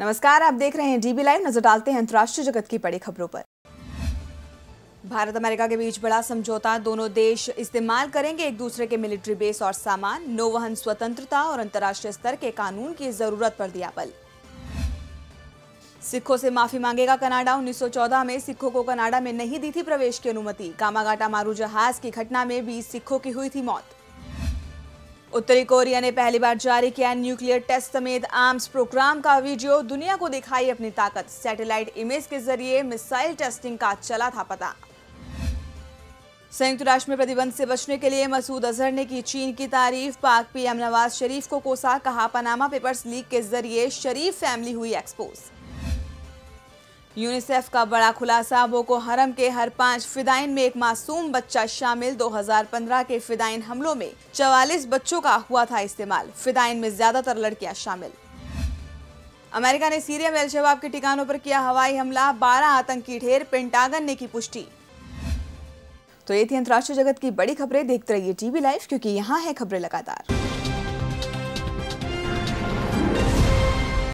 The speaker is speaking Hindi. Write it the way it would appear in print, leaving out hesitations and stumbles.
नमस्कार, आप देख रहे हैं डीबी लाइव। नजर डालते हैं अंतर्राष्ट्रीय जगत की बड़ी खबरों पर। भारत अमेरिका के बीच बड़ा समझौता। दोनों देश इस्तेमाल करेंगे एक दूसरे के मिलिट्री बेस और सामान। नौवहन स्वतंत्रता और अंतर्राष्ट्रीय स्तर के कानून की जरूरत पर दिया बल। सिखों से माफी मांगेगा कनाडा। 1914 में सिखों को कनाडा में नहीं दी थी प्रवेश की अनुमति। कामागाटा मारू जहाज की घटना में 20 सिखों की हुई थी मौत। उत्तरी कोरिया ने पहली बार जारी किया न्यूक्लियर टेस्ट समेत आर्म्स प्रोग्राम का वीडियो। दुनिया को दिखाई अपनी ताकत। सैटेलाइट इमेज के जरिए मिसाइल टेस्टिंग का चला था पता। संयुक्त राष्ट्र में प्रतिबंध से बचने के लिए मसूद अजहर ने की चीन की तारीफ। पाक पीएम नवाज शरीफ को कोसा, कहा पनामा पेपर्स लीक के जरिए शरीफ फैमिली हुई एक्सपोज। यूनिसेफ का बड़ा खुलासा। बोको हरम के हर 5 फिदाइन में एक मासूम बच्चा शामिल। 2015 के फिदाइन हमलों में 44 बच्चों का हुआ था इस्तेमाल। फिदाइन में ज्यादातर लड़कियां शामिल। अमेरिका ने सीरिया में अल-शबाब के ठिकानों पर किया हवाई हमला। 12 आतंकी ढेर। पेंटागन ने की पुष्टि। तो ये थी अंतर्राष्ट्रीय जगत की बड़ी खबरें। देखते रहिए टीवी लाइव, क्योंकि यहाँ है खबरें लगातार।